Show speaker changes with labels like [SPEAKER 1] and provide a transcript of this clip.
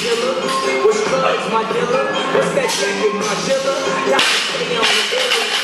[SPEAKER 1] killer? What's drugs, my dealer? What's that jacket, my dealer? Y'all can stay on the